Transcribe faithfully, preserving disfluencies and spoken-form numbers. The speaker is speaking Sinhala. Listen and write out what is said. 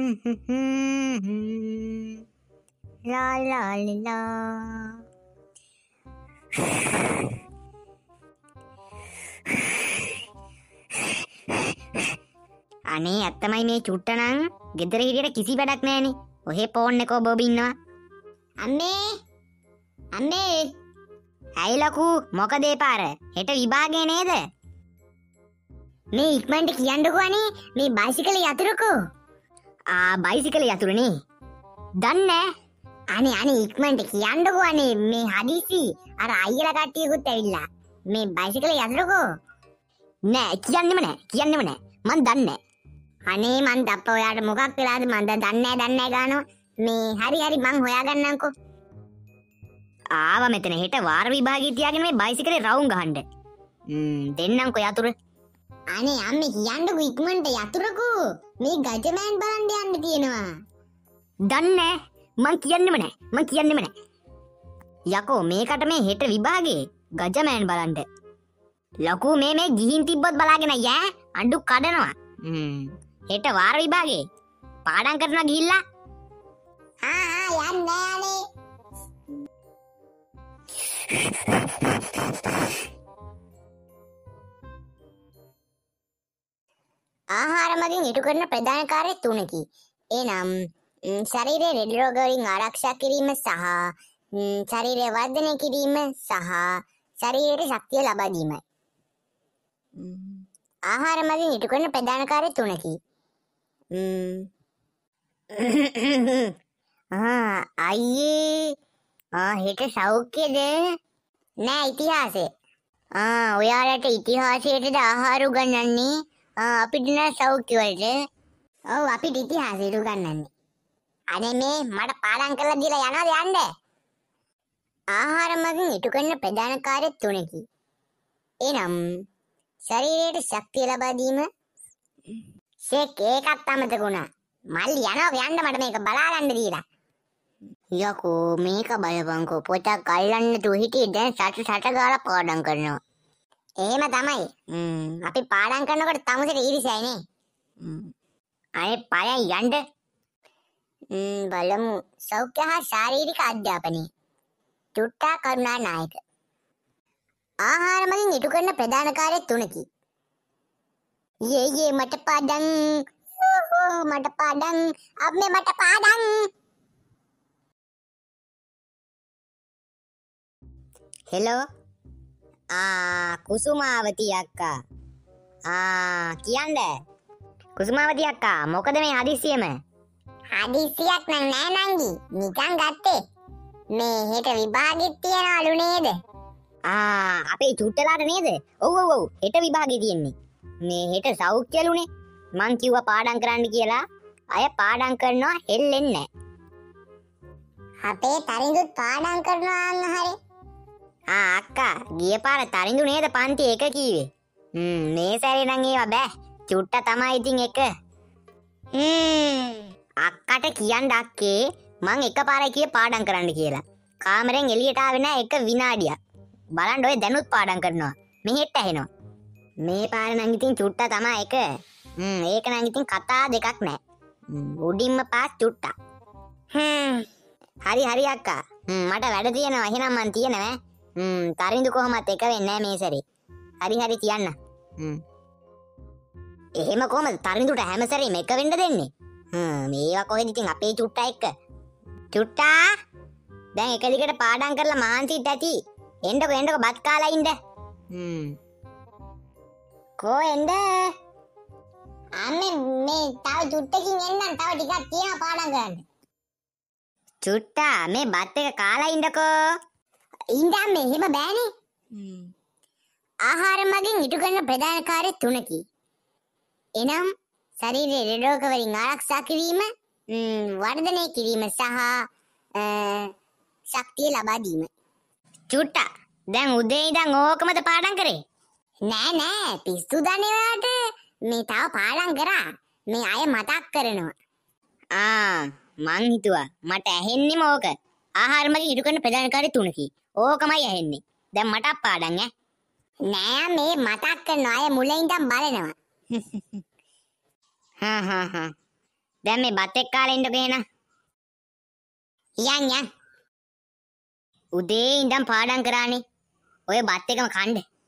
La la la. අනේ ඇත්තමයි මේ චුට්ට නම් ගෙදර හිටියට කිසි වැඩක් නැහනේ. ඔහෙ ෆෝන් එකක බොබ ඉන්නවා. අම්මේ අම්මේ ඇයි ලකු මොකද ඒ පාර? හෙට විභාගේ නේද? මේ ඉක්මනට කියන්නකෝ අනේ මේ බයිසිකලේ යතුරුකෝ. ආ බයිසිකලේ යතුරුනේ. දන්නේ අනේ අනේ ඉක්මනට කියන්නකෝ අනේ මේ හදිසි අර අයියලා කට්ටියකුත් ඇවිල්ලා. මේ බයිසිකලේ යතුරුකෝ. නෑ කියන්නෙම නෑ කියන්නෙම නෑ මන් දන්නේ අනේ මන් දප්ප ඔයාට මොකක් වෙලාද මන් දැන් දන්නේ නැහැ දන්නේ නැහැ ගානවා. මේ හරි හරි මං හොයාගන්නම්කෝ. ආවා මෙතන හෙට වාර විභාගය තියාගෙන මේ බයිසිකලේ රවුම් ගහන්න. ම්ම් දෙන්නම්කෝ යතුරු. අනේ අම්මේ කියන්නකෝ ඉක්මනට යතුරුකෝ. මේ ගජමෑන් බලන්න යන්න තියෙනවා. දන්නේ මං කියන්නෙම නෑ මං කියන්නෙම නෑ. යකෝ මේකට මේ හෙට විභාගේ ගජමෑන් බලන්න. ලකෝ මේ මේ ගිහින් තිබ්බොත් බලාගෙන යෑ අඬු කඩනවා. ම්ම් හෙට වාර විභාගේ පාඩම් කරනවා ගිහිල්ලා. ආ ආ යන්නේ අනේ. ආහාර මගින් ඉටු කරන ප්‍රධාන කාර්ය තුනකි. එනම් ශරීරයේ ලෙඩ රෝග වලින් ආරක්ෂා කිරීම සහ ශරීරය වර්ධනය කිරීම සහ ශරීරයට ශක්තිය ලබා දීමයි. ආහාර මගින් ඉටු කරන ප්‍රධාන කාර්ය තුනකි. ආ අයියේ ආ හෙට සෞඛ්‍යද? නෑ ඉතිහාසය. ආ ඔයාලට ඉතිහාසයටද ආහාර උගන්වන්නේ? ආ අපිට නෑ සෞඛ්‍ය වලට. ඔව් අපිට ඉතිහාසයට උගන්වන්නේ. අනේ මේ මට පාඩම් කරලා දීලා යනවාද යන්න? ආහාර මගින් ඉටු කරන ප්‍රධාන කාර්ය තුනකි. එනම් ශරීරයට ශක්තිය ලබා දීම. ෂේක් එකක් අමතක වුණා. මල්ලි යනවා යන්න මට මේක බලා ගන්න දීලා. යකෝ මේක බලපංකෝ පොතක් අල්ලන්න තු හිටියේ දැන් සට සට ගාලා පාඩම් කරනවා. එහෙම තමයි. ම්ම් අපි පාඩම් කරනකොට තමුසෙට ඊරිසයි නේ. ම්ම් අනේ පයන් යන්න. ම්ම් බලමු සෞඛ්‍ය හා ශාරීරික අධ්‍යාපනය. චුට්ටා කරුණා නායක. ආහාර මගින් ඉටු කරන ප්‍රධාන කාර්ය තුනකි. යේ යේ මට පාඩම් මට පාඩම් අම්මේ මට පාඩම්. හෙලෝ ආ කුසුමාවති අක්කා. ආ කියන්නේ කුසුමාවති අක්කා මොකද මේ හදිස්සියම? හදිස්සියක් නම් නෑ නංගි නිකන් ගත්තේ. මේ හෙට විභාගෙත් තියනවලු නේද? ආ අපේ චුට්ටලාට නේද? ඔව් ඔව් ඔව් හෙට විභාගේ තියෙන්නේ. මේ හෙට සෞඛ්‍යලුනේ. මං කිව්වා පාඩම් කරන්න කියලා. අය පාඩම් කරනවා හෙල්ලෙන්නේ නැහැ. අපේ තරිඳුත් පාඩම් කරනවා අන්න හරි. ආ අක්කා ගිය පාර තරිඳු නේද පන්ති එක කීවේ? හ්ම් මේ සැරේ නම් ඒවා බෑ. චුට්ට තමයි ඉතින් එක. හ්ම් අක්කට කියන්න අක්කේ මං එකපාරයි කියේ පාඩම් කරන්න කියලා. කාමරෙන් එළියට ආවේ නැහැ එක විනාඩියක්. බලන්න ඔය දැනුත් පාඩම් කරනවා. මෙහෙට ඇහෙනවා. මේ පාර නම් ඉතින් චුට්ට තමයි එක. හ්ම් ඒක නම් ඉතින් කතා දෙකක් නැහැ. උඩින්ම පාස් චුට්ට. හ්ම් හරි හරි අක්කා. හ්ම් මට වැඩ තියෙනවා. එහෙනම් මං තියනවා. හ්ම් තරිඳු කොහොමත් එක වෙන්නේ නැහැ මේ සැරේ. හරි හරි තියන්න. හ්ම් එහෙම කොහමද තරිඳුට හැම සැරේම එක වෙන්න දෙන්නේ? හ්ම් මේවා කොහෙද ඉතින් අපේ චුට්ටා එක්ක. චුට්ටා දැන් එක දිගට පාඩම් කරලා මහන්සිත් ඇති. එන්නකො එන්නකො බත් කාලා ඉන්න. හ්ම් කොහෙන්ද? අම්මේ මේ තව චුට්ටකින් එන්නම් තව ටිකක් තියෙනවා පාඩම් කරන්න. චුට්ටා මේ බත් එක කාලා ඉන්නකෝ. ඉඳන් මේ එහෙම බෑනේ. හ්ම් ආහාර මගින් ඉටු කරන ප්‍රධාන කාර්ය තුනකි. එනම් ශරීරයේ ලෙඩ රෝග වලින් ආරක්ෂා කිරීම, වර්ධනය කිරීම සහ ශක්තිය ලබා දීම. චුට්ටා දැන් උදේ ඉඳන් ඕකමද පාඩම් කරේ? නෑ නෑ පිස්සු දන්නේ ඔයාට. මේ තව පාඩම් කරා. මේ අය මතක් කරනවා. ආ මං හිතුවා මට ඇහෙන්නේම ඕක. ආහාර මගින් ඉටු කරන ප්‍රධාන කාර්ය තුනකි. ඕකමයි ඇහෙන්නේ. දැන් මටත් පාඩම් ඈ. නෑ මේ මතක් කරන අය මුලින් ඉඳන් බලනවා. හා හා හා දැන් මේ බත් එක්ක කාලා ඉන්නකෝ එහෙනම්. යන් යන්. උදේ ඉඳන් පාඩම් කරානේ. ඔය බත් එකම කන්න.